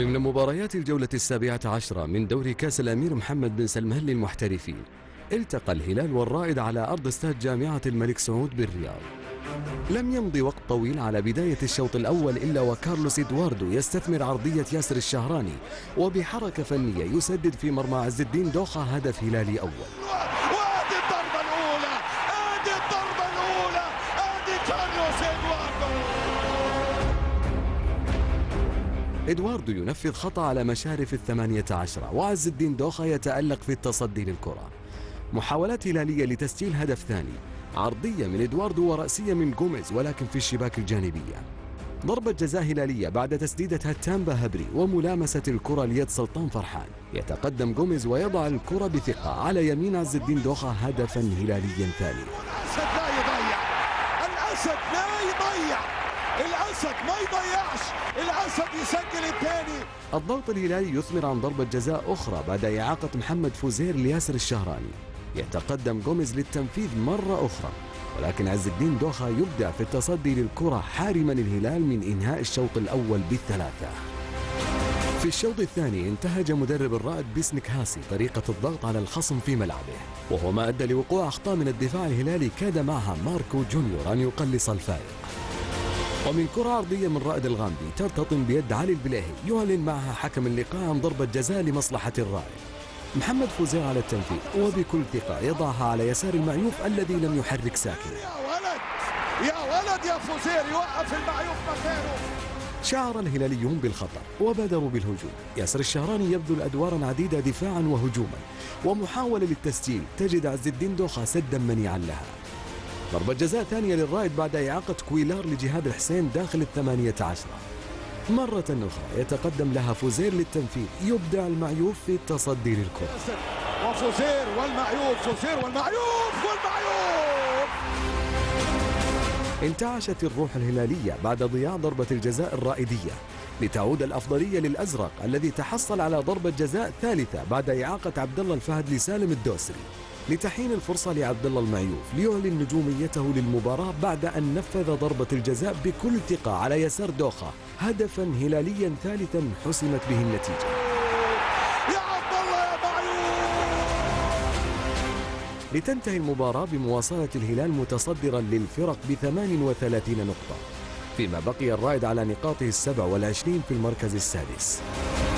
ضمن مباريات الجولة 17 من دوري كأس الأمير محمد بن سلمان للمحترفين، التقى الهلال والرائد على أرض استاد جامعة الملك سعود بالرياض. لم يمضي وقت طويل على بداية الشوط الأول إلا وكارلوس إدواردو يستثمر عرضية ياسر الشهراني وبحركة فنية يسدد في مرمى عز الدين دوخة هدف هلالي أول. وادي الضربة الأولى، ادي الضربة الأولى، ادي كارلوس إدواردو. إدواردو ينفذ خطأ على مشارف 18 وعز الدين دوخة يتألق في التصدي للكرة. محاولات هلالية لتسجيل هدف ثاني، عرضية من إدواردو ورأسية من جوميز ولكن في الشباك الجانبية. ضربة جزاء هلالية بعد تسديدتها تامبا هبري وملامسة الكرة ليد سلطان فرحان. يتقدم جوميز ويضع الكرة بثقة على يمين عز الدين دوخة هدفا هلاليا ثاني. الأسد لا يضيع، الأسد لا يضيع، الأسد ما يضيعش، الأسد يسجل الثاني. الضغط الهلالي يثمر عن ضربة جزاء أخرى بعد إعاقة محمد فوزير لياسر الشهراني. يتقدم جوميز للتنفيذ مرة أخرى، ولكن عز الدين دوخة يبدع في التصدي للكرة حارما الهلال من إنهاء الشوط الأول بالثلاثة. في الشوط الثاني انتهج مدرب الرائد بيسنك هاسي طريقة الضغط على الخصم في ملعبه، وهو ما أدى لوقوع أخطاء من الدفاع الهلالي كاد معها ماركو جونيور أن يقلص الفارق. ومن كرة عرضية من رائد الغامدي ترتطم بيد علي البليهي يعلن معها حكم اللقاء عن ضربة جزاء لمصلحة الرائد. محمد فوزير على التنفيذ وبكل ثقة يضعها على يسار المعيوف الذي لم يحرك ساكن. يا ولد يا ولد يا فوزير، يوقف المعيوف مكانه. شعر الهلاليون بالخطر وبادروا بالهجوم. ياسر الشهراني يبذل أدوارا عديدة دفاعا وهجوما، ومحاولة للتسجيل تجد عز الدين دوخة سدا منيعا لها. ضربة جزاء ثانية للرائد بعد إعاقة كويلار لجهاد الحسين داخل 18. مرة أخرى يتقدم لها فوزير للتنفيذ، يبدع المعيوف في التصدي للكرة. وفوزير والمعيوف، فوزير والمعيوف والمعيوف. انتعشت الروح الهلالية بعد ضياع ضربة الجزاء الرائدية، لتعود الأفضلية للأزرق الذي تحصل على ضربة جزاء ثالثة بعد إعاقة عبد الله الفهد لسالم الدوسري، لتحين الفرصة لعبد الله المعيوف ليعلن نجوميته للمباراة بعد أن نفذ ضربة الجزاء بكل ثقة على يسار دوخة هدفا هلاليا ثالثا حسمت به النتيجة. يا عبد الله يا معيوف. لتنتهي المباراة بمواصلة الهلال متصدرا للفرق ب38 نقطة، فيما بقي الرائد على نقاطه 27 في المركز السادس.